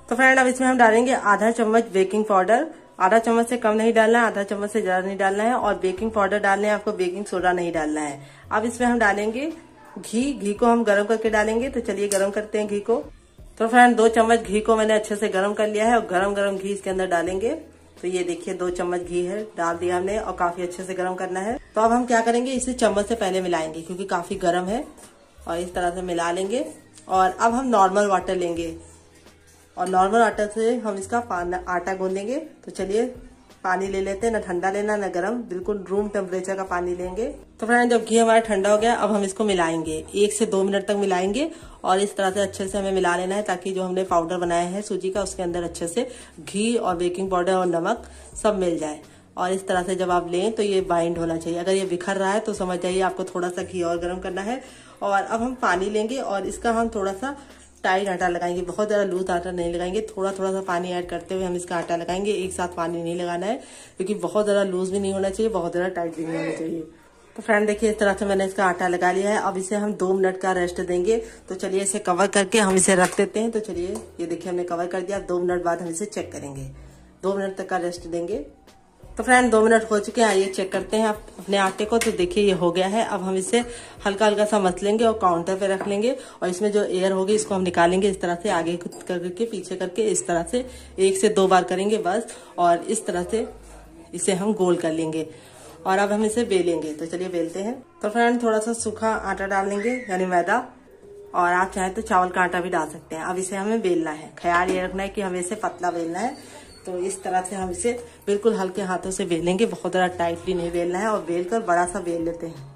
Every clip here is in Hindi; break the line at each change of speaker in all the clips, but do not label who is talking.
तो फ्रेंड अब इसमें हम डालेंगे आधा चम्मच बेकिंग पाउडर। आधा चम्मच से कम नहीं डालना है, आधा चम्मच से ज्यादा नहीं डालना है। और बेकिंग पाउडर डालना है आपको, बेकिंग सोडा नहीं डालना है। अब इसमें हम डालेंगे घी। घी को हम गर्म करके डालेंगे। तो चलिए गर्म करते हैं घी को। तो फ्रेंड 2 चम्मच घी को मैंने अच्छे से गर्म कर लिया है और गरम गरम घी इसके अंदर डालेंगे। तो ये देखिए 2 चम्मच घी है, डाल दिया हमने और काफी अच्छे से गर्म करना है। तो अब हम क्या करेंगे, इसे चम्मच से पहले मिलाएंगे क्योंकि काफी गर्म है। और इस तरह से मिला लेंगे। और अब हम नॉर्मल वाटर लेंगे और नॉर्मल आटा से हम इसका आटा गूंदेंगे। तो चलिए पानी ले लेते हैं, ना ठंडा लेना ना गर्म, बिल्कुल रूम टेम्परेचर का पानी लेंगे। तो फ्रेंड जब घी हमारा ठंडा हो गया, अब हम इसको मिलाएंगे। 1 से 2 मिनट तक मिलाएंगे और इस तरह से अच्छे से हमें मिला लेना है ताकि जो हमने पाउडर बनाया है सूजी का उसके अंदर अच्छे से घी और बेकिंग पाउडर और नमक सब मिल जाए। और इस तरह से जब आप लें तो ये बाइंड होना चाहिए। अगर ये बिखर रहा है तो समझ जाइए आपको थोड़ा सा घी और गर्म करना है। और अब हम पानी लेंगे और इसका हम थोड़ा सा टाइट आटा लगाएंगे, बहुत ज्यादा लूज आटा नहीं लगाएंगे। थोड़ा थोड़ा सा पानी ऐड करते हुए हम इसका आटा लगाएंगे। एक साथ पानी नहीं लगाना है क्योंकि बहुत ज्यादा लूज भी नहीं होना चाहिए, बहुत ज्यादा टाइट भी नहीं होना चाहिए। तो फ्रेंड देखिए इस तरह से मैंने इसका आटा लगा लिया है। अब इसे हम 2 मिनट का रेस्ट देंगे। तो चलिए इसे कवर करके हम इसे रख देते हैं। तो चलिए ये देखिए हमने कवर कर दिया। 2 मिनट बाद हम इसे चेक करेंगे। 2 मिनट तक का रेस्ट देंगे। तो फ्रेंड 2 मिनट हो चुके हैं, आइए चेक करते हैं अपने आटे को। तो देखिए ये हो गया है। अब हम इसे हल्का हल्का सा मस लेंगे और काउंटर पे रख लेंगे और इसमें जो एयर होगी इसको हम निकालेंगे। इस तरह से आगे करके पीछे करके इस तरह से 1 से 2 बार करेंगे बस। और इस तरह से इसे हम गोल कर लेंगे और अब हम इसे बेलेंगे। तो चलिए बेलते हैं। तो फ्रेंड थोड़ा सा सूखा आटा डाल लेंगे यानी मैदा, और आप चाहे तो चावल का आटा भी डाल सकते हैं। अब इसे हमें बेलना है। ख्याल ये रखना है कि हमें इसे पतला बेलना है। तो इस तरह से हम इसे बिल्कुल हल्के हाथों से बेलेंगे, बहुत ज्यादा टाइटली नहीं बेलना है। और बेलकर बड़ा सा बेल लेते हैं।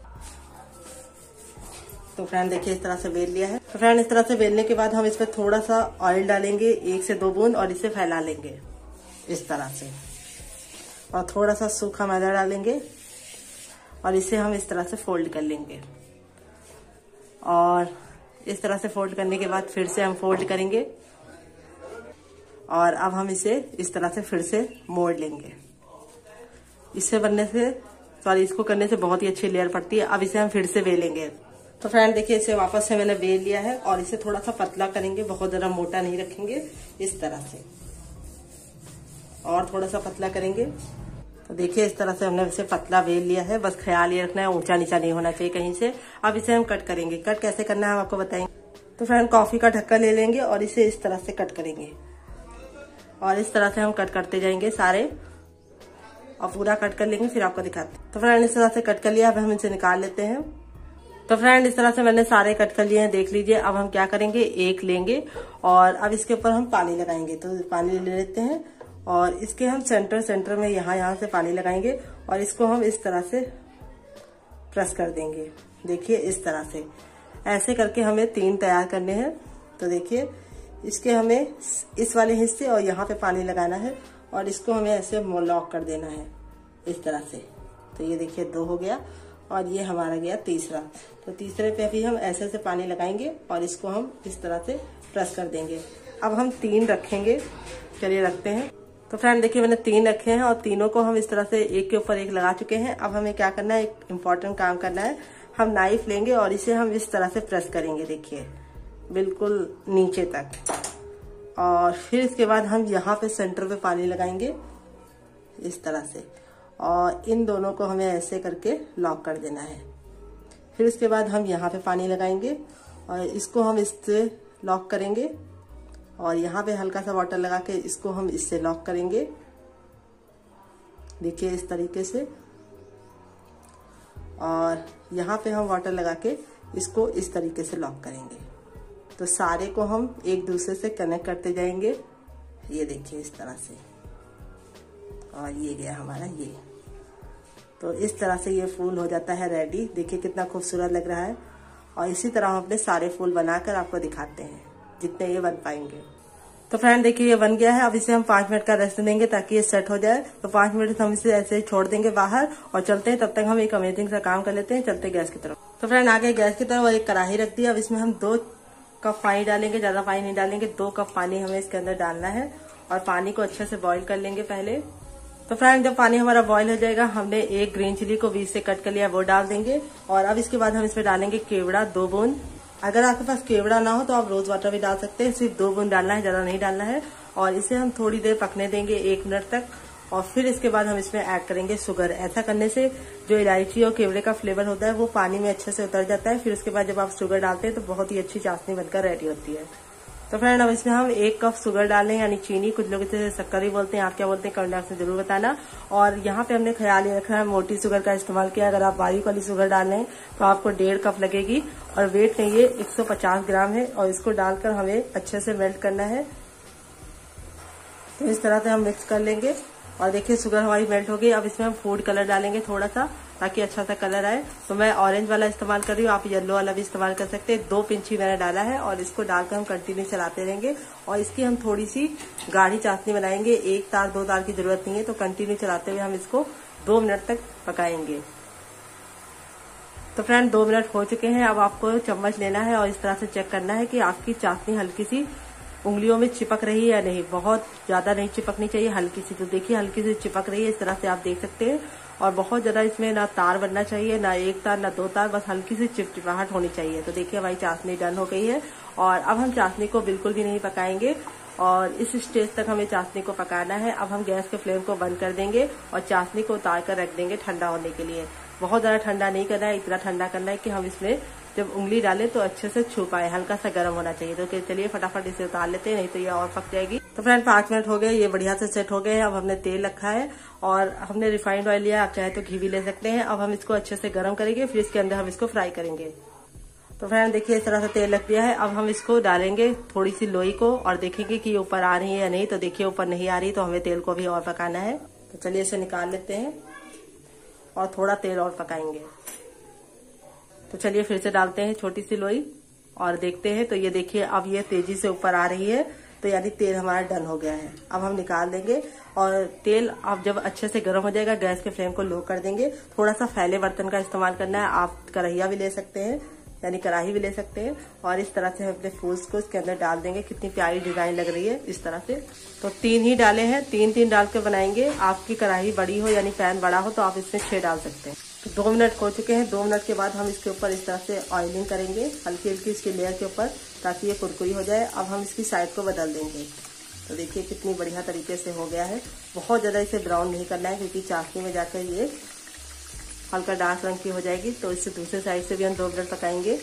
तो फ्रेंड देखिए इस तरह से बेल लिया है। तो फ्रेंड इस तरह से बेलने के बाद हम इस पर थोड़ा सा ऑयल डालेंगे, 1 से 2 बूंद, और इसे फैला लेंगे इस तरह से। और थोड़ा सा सूखा मैदा डालेंगे और इसे हम इस तरह से फोल्ड कर लेंगे। और इस तरह से फोल्ड करने के बाद फिर से हम फोल्ड करेंगे और अब हम इसे इस तरह से फिर से मोड़ लेंगे। इससे बनने से इसको करने से बहुत ही अच्छी लेयर पड़ती है। अब इसे हम फिर से बेलेंगे। तो फ्रेंड देखिए इसे वापस से मैंने बेल लिया है और इसे थोड़ा सा पतला करेंगे, बहुत ज्यादा मोटा नहीं रखेंगे, इस तरह से। और थोड़ा सा पतला करेंगे। तो देखिए इस तरह से हमने इसे पतला बेल लिया है। बस ख्याल ये रखना है ऊंचा नीचा नहीं होना चाहिए कहीं से। अब इसे हम कट करेंगे। कट कैसे करना है हम आपको बताएंगे। तो फ्रेंड कॉफी का ढक्कन ले लेंगे और इसे इस तरह से कट करेंगे और इस तरह से हम कट करते जाएंगे सारे और पूरा कट कर लेंगे, फिर आपको दिखाते हैं। तो फ्रेंड इस तरह से कट कर लिया। अब हम इसे निकाल लेते हैं। तो फ्रेंड इस तरह से मैंने सारे कट कर लिए हैं, देख लीजिए। अब हम क्या करेंगे, एक लेंगे और अब इसके ऊपर हम पानी लगाएंगे। तो पानी ले लेते हैं और इसके हम सेंटर में यहाँ से पानी लगाएंगे और इसको हम इस तरह से प्रेस कर देंगे। देखिए इस तरह से ऐसे करके हमें 3 तैयार करने हैं। तो देखिए इसके हमें इस वाले हिस्से और यहाँ पे पानी लगाना है और इसको हमें ऐसे लॉक कर देना है इस तरह से। तो ये देखिए 2 हो गया और ये हमारा गया तीसरा। तो तीसरे पे भी हम ऐसे से पानी लगाएंगे और इसको हम इस तरह से प्रेस कर देंगे। अब हम 3 रखेंगे। चलिए रखते हैं। तो फ्रेंड देखिए मैंने 3 रखे हैं और तीनों को हम इस तरह से एक के ऊपर एक लगा चुके हैं। अब हमें क्या करना है, एक इम्पोर्टेंट काम करना है। हम नाइफ लेंगे और इसे हम इस तरह से प्रेस करेंगे, देखिए बिल्कुल नीचे तक। और फिर इसके बाद हम यहाँ पे सेंटर पे पानी लगाएंगे इस तरह से और इन दोनों को हमें ऐसे करके लॉक कर देना है। फिर इसके बाद हम यहाँ पे पानी लगाएंगे और इसको हम इससे लॉक करेंगे और यहाँ पे हल्का सा वाटर लगा के इसको हम इससे लॉक करेंगे, देखिए इस तरीके से। और यहाँ पे हम वाटर लगा के इसको इस तरीके से लॉक करेंगे। तो सारे को हम एक दूसरे से कनेक्ट करते जाएंगे, ये देखिए इस तरह से। और ये गया हमारा ये। तो इस तरह से ये फूल हो जाता है रेडी। देखिए कितना खूबसूरत लग रहा है। और इसी तरह हम अपने सारे फूल बनाकर आपको दिखाते हैं जितने ये बन पाएंगे। तो फ्रेंड देखिए ये बन गया है। अब इसे हम 5 मिनट का रेस्ट देंगे ताकि ये सेट हो जाए। तो 5 मिनट हम इसे ऐसे ही छोड़ देंगे बाहर और चलते हैं। तब तक हम एक अमेजिंग सा काम कर लेते हैं, चलते गैस की तरफ। तो फ्रेंड आगे गैस की तरफ और एक कढ़ाई रख दी। अब इसमें हम 2 कप पानी डालेंगे, ज्यादा पानी नहीं डालेंगे। 2 कप पानी हमें इसके अंदर डालना है और पानी को अच्छे से बॉईल कर लेंगे पहले। तो फ्रेंड जब पानी हमारा बॉईल हो जाएगा, हमने एक ग्रीन चिली को बीच से कट कर लिया, वो डाल देंगे। और अब इसके बाद हम इसमें डालेंगे केवड़ा 2 बूंद अगर आपके पास केवड़ा ना हो तो आप रोज वाटर भी डाल सकते हैं। सिर्फ 2 बूंद डालना है, ज्यादा नहीं डालना है। और इसे हम थोड़ी देर पकने देंगे, 1 मिनट तक। और फिर इसके बाद हम इसमें ऐड करेंगे शुगर। ऐसा करने से जो इलायची और केवड़े का फ्लेवर होता है वो पानी में अच्छे से उतर जाता है। फिर उसके बाद जब आप शुगर डालते हैं तो बहुत ही अच्छी चाशनी बनकर रेडी होती है। तो फ्रेंड अब इसमें हम 1 कप शुगर डालें, यानी चीनी। कुछ लोग इसे शक्कर भी बोलते हैं, आप क्या बोलते हैं कमेंट बॉक्स में जरूर बताना। और यहाँ पे हमने ख्याल ये रखा है मोटी शुगर का इस्तेमाल किया। अगर आप बारीक वाली शुगर डाल लें तो आपको 1.5 कप लगेगी। और वेट नहीं, ये 150 ग्राम है। और इसको डालकर हमें अच्छे से मेल्ट करना है। तो इस तरह से हम मिक्स कर लेंगे। और देखिए शुगर हमारी मेल्ट हो गई। अब इसमें हम फूड कलर डालेंगे थोड़ा सा, ताकि अच्छा सा कलर आए। तो मैं ऑरेंज वाला इस्तेमाल कर रही हूँ, आप येलो वाला भी इस्तेमाल कर सकते हैं। 2 पिंच ही मैंने डाला है। और इसको डालकर हम कंटिन्यू चलाते रहेंगे। और इसकी हम थोड़ी सी गाढ़ी चाशनी बनाएंगे। 1 तार 2 तार की जरूरत नहीं है। तो कंटिन्यू चलाते हुए हम इसको 2 मिनट तक पकाएंगे। तो फ्रेंड 2 मिनट हो चुके हैं। अब आपको चम्मच लेना है और इस तरह से चेक करना है कि आपकी चाशनी हल्की सी उंगलियों में चिपक रही है या नहीं। बहुत ज्यादा नहीं चिपकनी चाहिए, हल्की सी। तो देखिए हल्की सी चिपक रही है, इस तरह से आप देख सकते हैं। और बहुत ज्यादा इसमें ना तार बनना चाहिए, ना 1 तार ना 2 तार, बस हल्की सी चिपचिपाहट होनी चाहिए। तो देखिए हमारी चाशनी डन हो गई है। और अब हम चाशनी को बिल्कुल भी नहीं पकाएंगे। और इस स्टेज तक हमें चाशनी को पकाना है। अब हम गैस के फ्लेम को बंद कर देंगे और चाशनी को उतार कर रख देंगे ठंडा होने के लिए। बहुत ज्यादा ठंडा नहीं करना है, इतना ठंडा करना है कि हम इसमें जब उंगली डालें तो अच्छे से छू पाए। हल्का सा गर्म होना चाहिए। तो चलिए फटाफट इसे उतार लेते हैं, नहीं तो ये और पक जाएगी। तो फ्रेंड 5 मिनट हो गए, ये बढ़िया से सेट हो गए। अब हमने तेल रखा है और हमने रिफाइंड ऑयल लिया, आप चाहे तो घी भी ले सकते हैं। अब हम इसको अच्छे से गर्म करेंगे, फिर इसके अंदर हम इसको फ्राई करेंगे। तो फ्रेंड देखिए इस तरह से तेल रख दिया है। अब हम इसको डालेंगे थोड़ी सी लोई को और देखेंगे कि ऊपर आ रही है या नहीं। तो देखिए ऊपर नहीं आ रही, तो हमें तेल को भी और पकाना है। तो चलिए इसे निकाल लेते हैं और थोड़ा तेल और पकाएंगे। तो चलिए फिर से डालते हैं छोटी सी लोई और देखते हैं। तो ये देखिए अब ये तेजी से ऊपर आ रही है, तो यानी तेल हमारा डन हो गया है। अब हम निकाल देंगे। और तेल अब जब अच्छे से गर्म हो जाएगा, गैस के फ्लेम को लो कर देंगे। थोड़ा सा फैले बर्तन का इस्तेमाल करना है, आप कढ़ैया भी ले सकते हैं, यानी कढ़ाई भी ले सकते हैं। और इस तरह से हम अपने फूल्स को इसके अंदर डाल देंगे। कितनी प्यारी डिजाइन लग रही है इस तरह से। तो 3 ही डाले हैं, 3 डाल के बनाएंगे। आपकी कढ़ाई बड़ी हो यानी पैन बड़ा हो तो आप इसमें 6 डाल सकते हैं। तो 2 मिनट हो चुके हैं। 2 मिनट के बाद हम इसके ऊपर इस तरह से ऑयलिंग करेंगे हल्की हल्की इसकी लेयर के ऊपर, ताकि ये कुरकुरी हो जाए। अब हम इसकी साइड को बदल देंगे। तो देखिए कितनी बढ़िया तरीके से हो गया है। बहुत ज्यादा इसे ब्राउन नहीं करना है, क्योंकि चाशनी में जाकर ये हल्का डार्क रंग की हो जाएगी। तो इससे दूसरे साइड से भी हम 2 मिनट पकाएंगे।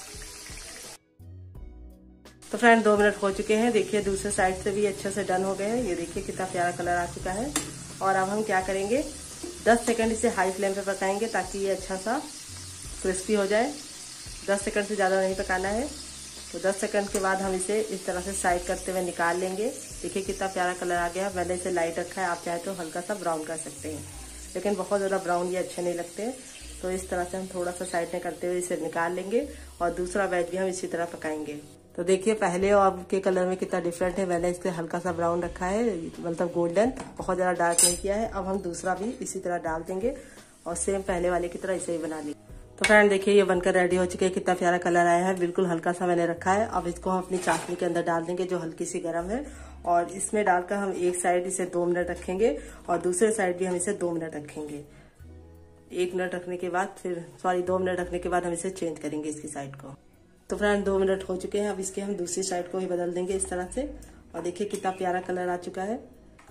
तो फ्रेंड 2 मिनट हो चुके हैं। देखिए दूसरे साइड से भी अच्छे से डन हो गए हैं। ये देखिए कितना प्यारा कलर आ चुका है। और अब हम क्या करेंगे, 10 सेकंड इसे हाई फ्लेम पे पकाएंगे, ताकि ये अच्छा सा क्रिस्पी हो जाए। 10 सेकंड से ज्यादा नहीं पकाना है। तो 10 सेकंड के बाद हम इसे इस तरह से साइड करते हुए निकाल लेंगे। देखिए कितना प्यारा कलर आ गया। मैंने इसे लाइट रखा है, आप चाहे तो हल्का सा ब्राउन कर सकते हैं, लेकिन बहुत ज्यादा ब्राउन ये अच्छे नहीं लगते। तो इस तरह से हम थोड़ा सा साइड में करते हुए इसे निकाल लेंगे। और दूसरा बैच भी हम इसी तरह पकाएंगे। तो देखिए पहले और अब के कलर में कितना डिफरेंट है। मैंने इसे हल्का सा ब्राउन रखा है, मतलब गोल्डन, बहुत ज्यादा डार्क नहीं किया है। अब हम दूसरा भी इसी तरह डाल देंगे और सेम पहले वाले की तरह इसे ही बना ली। तो फ्रेंड देखिए ये बनकर रेडी हो चुके हैं। कितना प्यारा कलर आया है, बिल्कुल हल्का सा मैंने रखा है। अब इसको हम अपनी चाशनी के अंदर डाल देंगे, जो हल्की सी गर्म है। और इसमें डालकर हम एक साइड इसे 2 मिनट रखेंगे और दूसरे साइड भी हम इसे 2 मिनट रखेंगे। 1 मिनट रखने के बाद 2 मिनट रखने के बाद हम इसे चेंज करेंगे इसकी साइड को। तो फ्रेंड 2 मिनट हो चुके हैं। अब इसके हम दूसरी साइड को भी बदल देंगे इस तरह से। और देखिए कितना प्यारा कलर आ चुका है।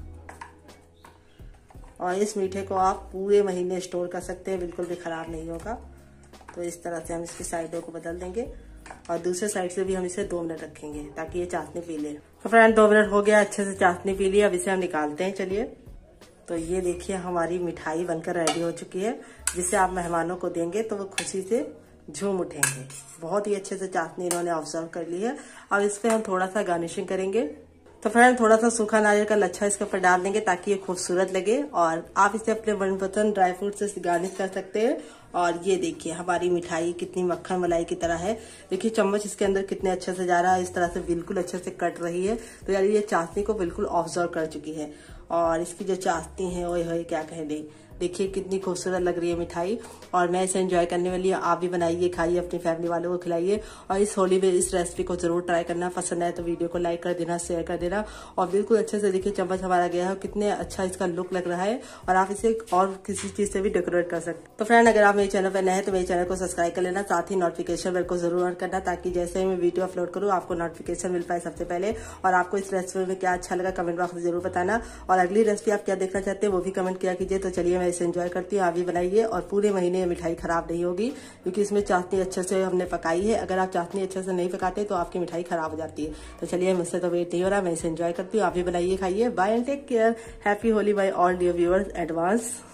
और इस मीठे को आप पूरे महीने स्टोर कर सकते हैं, बिल्कुल भी खराब नहीं होगा। तो इस तरह से हम इसकी साइडों को बदल देंगे और दूसरे साइड से भी हम इसे 2 मिनट रखेंगे, ताकि ये चाशनी पी ले। तो फ्रेंड 2 मिनट हो गया, अच्छे से चाशनी पी ली। अब इसे हम निकालते हैं। चलिए तो ये देखिए हमारी मिठाई बनकर रेडी हो चुकी है, जिसे आप मेहमानों को देंगे तो वो खुशी से झूम उठेंगे। बहुत ही अच्छे से चाशनी इन्होंने ऑब्जर्व कर ली है। अब इस पे हम थोड़ा सा गार्निशिंग करेंगे। तो फ्रेंड थोड़ा सा सूखा नारियल का लच्छा इसके ऊपर डाल देंगे, ताकि ये खूबसूरत लगे। और आप इसे अपने मनपसंद ड्राई फ्रूट से गार्निश कर सकते हैं। और ये देखिए हमारी मिठाई कितनी मक्खन मलाई की तरह है। देखिए चम्मच इसके अंदर कितने अच्छे से जा रहा है, इस तरह से बिल्कुल अच्छे से कट रही है। तो यार ये चाशनी को बिल्कुल ऑब्जर्व कर चुकी है। और इसकी जो चाशनी है ओए होए क्या कहने, देखिए कितनी खूबसूरत लग रही है मिठाई और मैं इसे एंजॉय करने वाली हूँ। आप भी बनाइए, खाइए, अपनी फैमिली वालों को खिलाइए और इस होली में इस रेसिपी को जरूर ट्राई करना। पसंद आए तो वीडियो को लाइक कर देना, शेयर कर देना और बिल्कुल अच्छे से देखिए चम्मच हमारा गया है, कितने अच्छा इसका लुक लग रहा है और आप इसे और किसी चीज से भी डेकोरेट कर सकते। तो फ्रेंड, अगर आप मेरे चैनल पर नए हैं तो मेरे चैनल को सब्सक्राइब कर लेना, साथ ही नोटिफिकेशन बेल को जरूर ऑन करना ताकि जैसे ही मैं वीडियो अपलोड करूँ आपको नोटिफिकेशन मिल पाए सबसे पहले। और आपको इस रेसिपी में क्या अच्छा लगा कमेंट बॉक्स में जरूर बताना और अगली रेसिपी आप क्या देखना चाहते हैं वो भी कमेंट किया कीजिए। तो चलिए मैं इसे एंजॉय करती हूँ, आप भी बनाइए और पूरे महीने मिठाई खराब नहीं होगी क्योंकि इसमें चाशनी अच्छे से हमने पकाई है। अगर आप चाशनी अच्छे से नहीं पकाते तो आपकी मिठाई खराब हो जाती है। तो चलिए, मुझसे तो वेट नहीं हो रहा, मैं इसे एंजॉय करती हूँ, आप भी बनाइए, खाइए। Bye and take care. Happy Holi bye all dear viewers advance.